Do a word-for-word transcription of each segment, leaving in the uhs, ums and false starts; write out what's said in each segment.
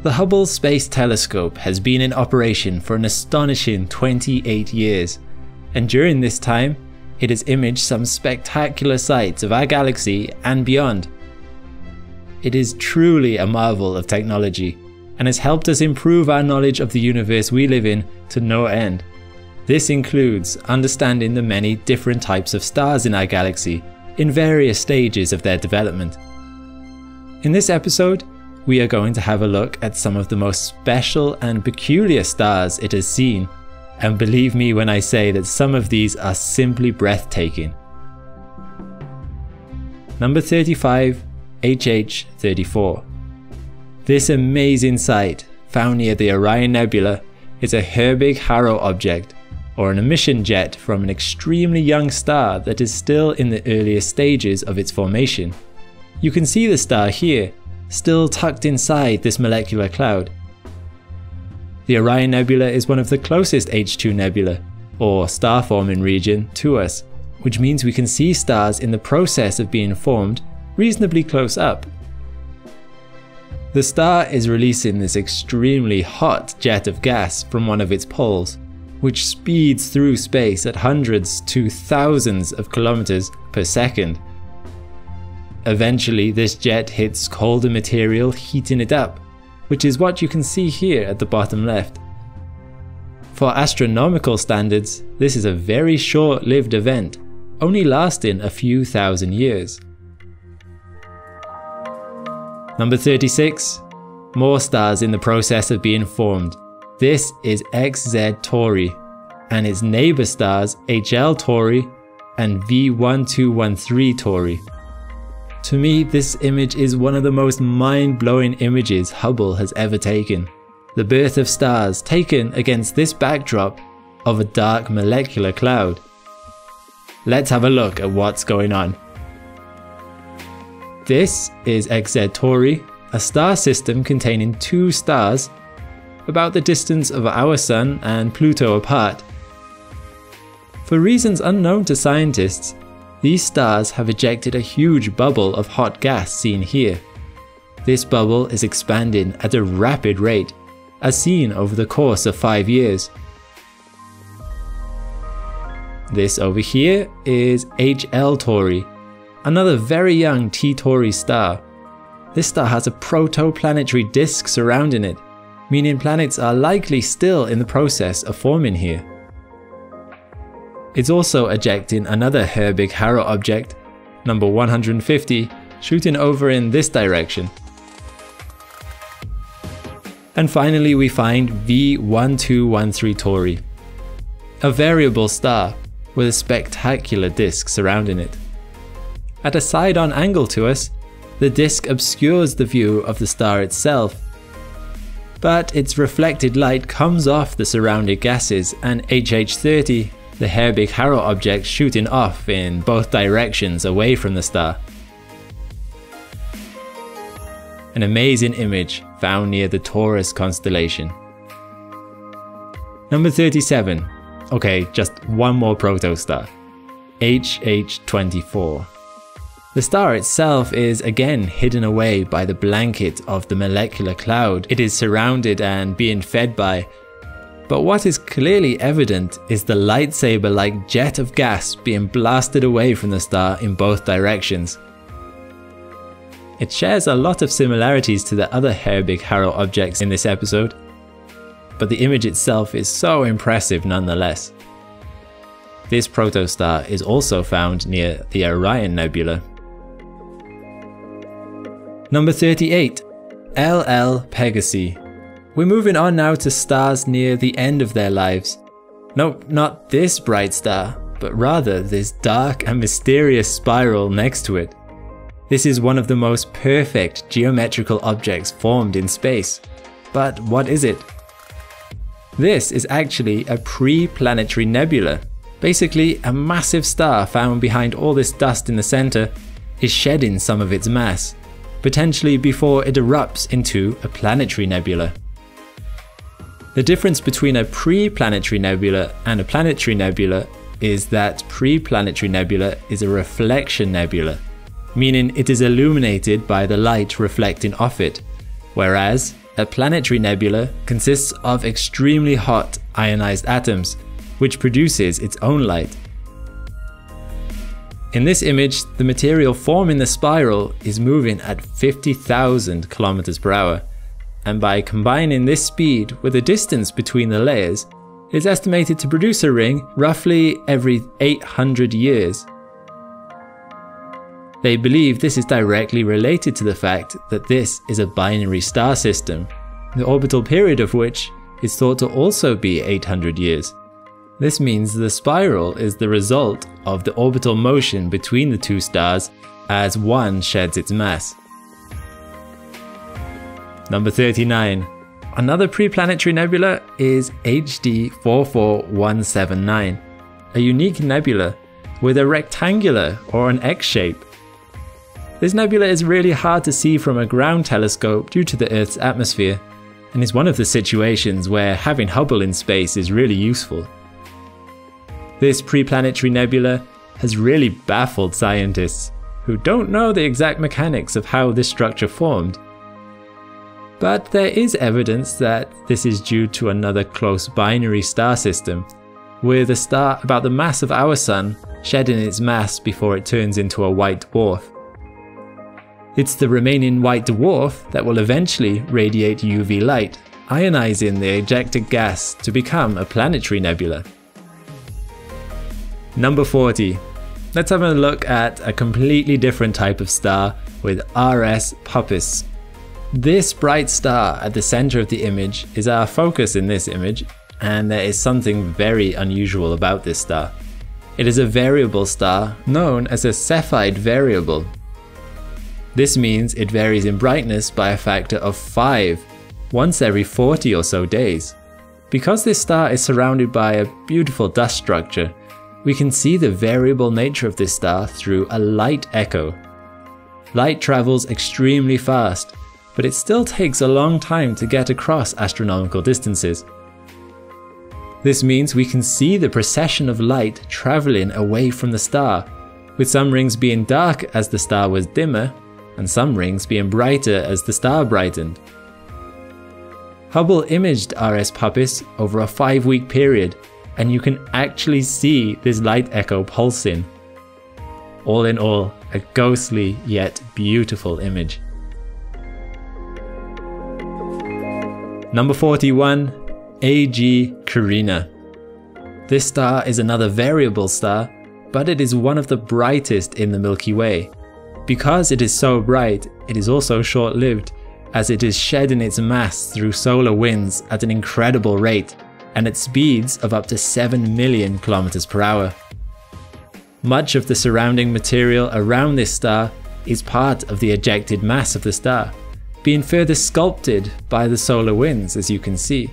The Hubble Space Telescope has been in operation for an astonishing twenty-eight years, and during this time, it has imaged some spectacular sights of our galaxy and beyond. It is truly a marvel of technology, and has helped us improve our knowledge of the universe we live in to no end. This includes understanding the many different types of stars in our galaxy, in various stages of their development. In this episode, we are going to have a look at some of the most special and peculiar stars it has seen, and believe me when I say that some of these are simply breathtaking. Number thirty-five, H H thirty-four. This amazing sight, found near the Orion Nebula, is a herbig-haro object, or an emission jet from an extremely young star that is still in the earliest stages of its formation. You can see the star here, still tucked inside this molecular cloud. The Orion Nebula is one of the closest H two nebula, or star-forming region, to us, which means we can see stars in the process of being formed reasonably close up. The star is releasing this extremely hot jet of gas from one of its poles, which speeds through space at hundreds to thousands of kilometers per second. Eventually, this jet hits colder material, heating it up, which is what you can see here at the bottom left. For astronomical standards, this is a very short-lived event, only lasting a few thousand years. Number thirty-six. More stars in the process of being formed. This is X Z Tori, and its neighbor stars H L Tori and V one two one three Tori. To me, this image is one of the most mind-blowing images Hubble has ever taken. The birth of stars taken against this backdrop of a dark molecular cloud. Let's have a look at what's going on. This is X Z Tori, a star system containing two stars, about the distance of our Sun and Pluto apart. For reasons unknown to scientists, these stars have ejected a huge bubble of hot gas seen here. This bubble is expanding at a rapid rate, as seen over the course of five years. This over here is H L Tori, another very young T Tauri star. This star has a protoplanetary disk surrounding it, meaning planets are likely still in the process of forming here. It's also ejecting another herbig-haro object, number one hundred fifty, shooting over in this direction. And finally we find V one two one three Tori, a variable star with a spectacular disk surrounding it. At a side-on angle to us, the disk obscures the view of the star itself, but its reflected light comes off the surrounding gases, and H H thirty, the herbig-haro object, shooting off in both directions away from the star. An amazing image found near the Taurus constellation. Number thirty-seven. Okay, just one more protostar. H H twenty-four. The star itself is again hidden away by the blanket of the molecular cloud it is surrounded and being fed by. But what is clearly evident is the lightsaber-like jet of gas being blasted away from the star in both directions. It shares a lot of similarities to the other herbig-haro objects in this episode, but the image itself is so impressive nonetheless. This protostar is also found near the Orion Nebula. Number thirty-eight. L L Pegasi. We're moving on now to stars near the end of their lives. Nope, not this bright star, but rather this dark and mysterious spiral next to it. This is one of the most perfect geometrical objects formed in space. But what is it? This is actually a pre-planetary nebula. Basically, a massive star found behind all this dust in the center is shedding some of its mass, potentially before it erupts into a planetary nebula. The difference between a pre-planetary nebula and a planetary nebula is that pre-planetary nebula is a reflection nebula, meaning it is illuminated by the light reflecting off it, whereas a planetary nebula consists of extremely hot ionized atoms, which produces its own light. In this image, the material forming the spiral is moving at fifty thousand kilometers per hour, and by combining this speed with the distance between the layers, it is estimated to produce a ring roughly every eight hundred years. They believe this is directly related to the fact that this is a binary star system, the orbital period of which is thought to also be eight hundred years. This means the spiral is the result of the orbital motion between the two stars as one sheds its mass. Number thirty-nine. Another preplanetary nebula is H D four four one seven nine, a unique nebula with a rectangular or an X shape. This nebula is really hard to see from a ground telescope due to the Earth's atmosphere, and is one of the situations where having Hubble in space is really useful. This preplanetary nebula has really baffled scientists, who don't know the exact mechanics of how this structure formed. But there is evidence that this is due to another close binary star system, with a star about the mass of our Sun shedding its mass before it turns into a white dwarf. It's the remaining white dwarf that will eventually radiate U V light, ionizing the ejected gas to become a planetary nebula. Number forty. Let's have a look at a completely different type of star with R S Puppis. This bright star at the center of the image is our focus in this image, and there is something very unusual about this star. It is a variable star known as a Cepheid variable. This means it varies in brightness by a factor of five, once every forty or so days. Because this star is surrounded by a beautiful dust structure, we can see the variable nature of this star through a light echo. Light travels extremely fast, but it still takes a long time to get across astronomical distances. This means we can see the precession of light traveling away from the star, with some rings being dark as the star was dimmer, and some rings being brighter as the star brightened. Hubble imaged R S Puppis over a five-week period, and you can actually see this light echo pulsing. All in all, a ghostly yet beautiful image. Number forty-one. A G Karina. This star is another variable star, but it is one of the brightest in the Milky Way. Because it is so bright, it is also short-lived, as it is shedding its mass through solar winds at an incredible rate, and at speeds of up to seven million kilometers per hour. Much of the surrounding material around this star is part of the ejected mass of the star, being further sculpted by the solar winds, as you can see.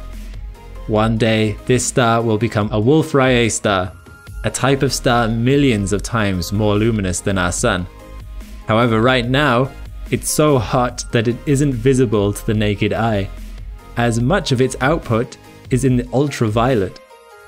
One day, this star will become a Wolf-Rayet star, a type of star millions of times more luminous than our Sun. However, right now, it's so hot that it isn't visible to the naked eye, as much of its output is in the ultraviolet.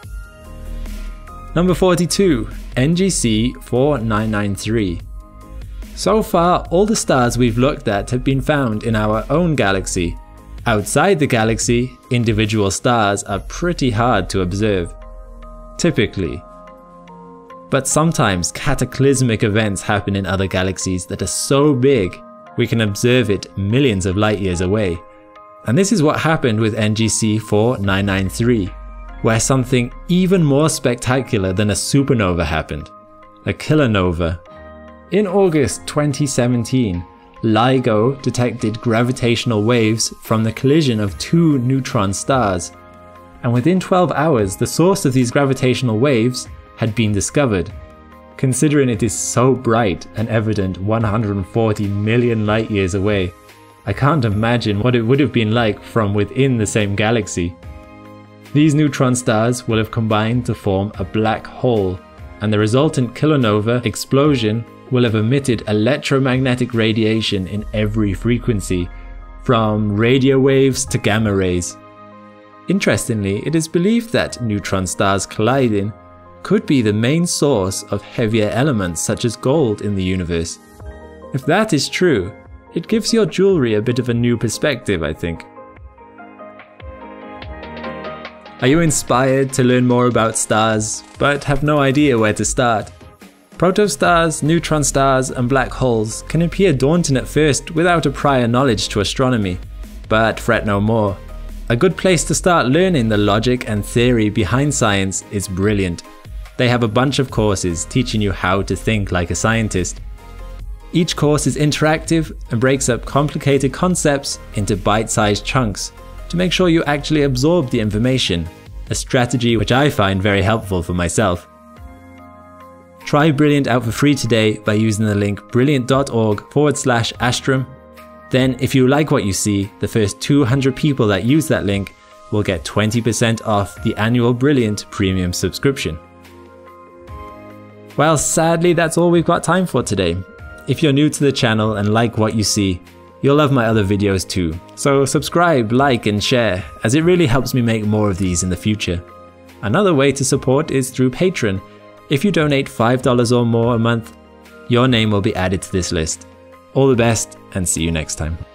Number forty-two. N G C four nine nine three. So far, all the stars we've looked at have been found in our own galaxy. Outside the galaxy, individual stars are pretty hard to observe. Typically. But sometimes cataclysmic events happen in other galaxies that are so big, we can observe it millions of light years away. And this is what happened with N G C four nine nine three, where something even more spectacular than a supernova happened, a kilonova. In August twenty seventeen, LIGO detected gravitational waves from the collision of two neutron stars, and within twelve hours the source of these gravitational waves had been discovered. Considering it is so bright and evident one hundred forty million light years away, I can't imagine what it would have been like from within the same galaxy. These neutron stars will have combined to form a black hole, and the resultant kilonova explosion will have emitted electromagnetic radiation in every frequency, from radio waves to gamma rays. Interestingly, it is believed that neutron stars colliding could be the main source of heavier elements such as gold in the universe. If that is true, It gives your jewelry a bit of a new perspective, I think. Are you inspired to learn more about stars, but have no idea where to start? Protostars, neutron stars, and black holes can appear daunting at first without a prior knowledge to astronomy, but fret no more. A good place to start learning the logic and theory behind science is Brilliant. They have a bunch of courses teaching you how to think like a scientist. Each course is interactive and breaks up complicated concepts into bite-sized chunks to make sure you actually absorb the information, a strategy which I find very helpful for myself. Try Brilliant out for free today by using the link brilliant.org forward slash Astrum. Then if you like what you see, the first two hundred people that use that link will get twenty percent off the annual Brilliant premium subscription. Well, sadly that's all we've got time for today. If you're new to the channel and like what you see, you'll love my other videos too. So subscribe, like and share, as it really helps me make more of these in the future. Another way to support is through Patreon. If you donate five dollars or more a month, your name will be added to this list. All the best and see you next time.